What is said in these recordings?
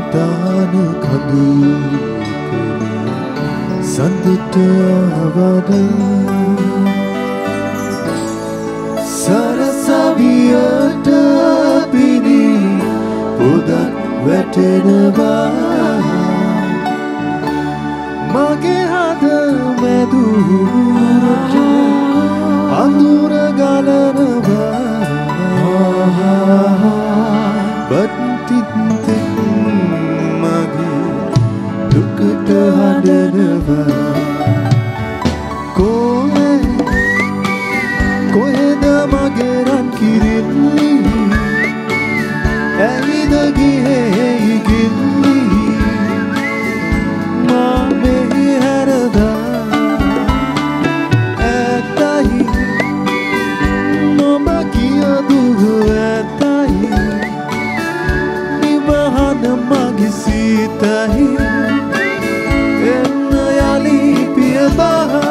දාන කඳු සඳුට අවද සරසවියට පිණි පුදක් වැටෙනවා මගේ හද මැදුරට අඳුර ගලනවා බත්තිත් මගේ දුකට හදනවා කොහෙද මගේ රන් කිරිල්ලි ඇයිද ගියේ ගිල්ලි මා මෙහි හැරදා ඇතයි නොම කිය දුර ඇතයි නිවහන මගේ සිතයි එන්න යලි පියබා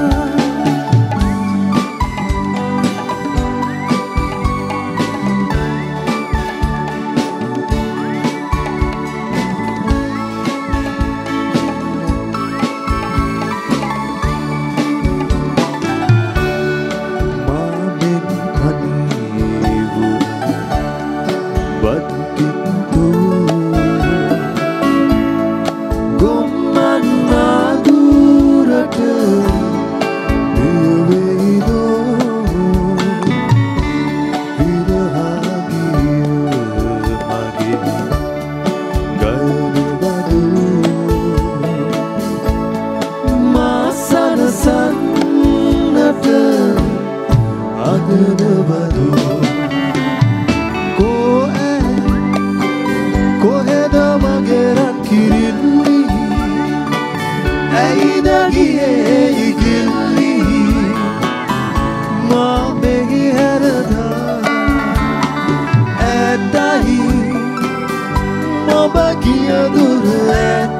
කොහෙද මගේ රන් කිරිල්ලි ඇයිද ගියේ ගිල්ලි මා මෙහි හැරදා ඇතයි නොබ කිය දුර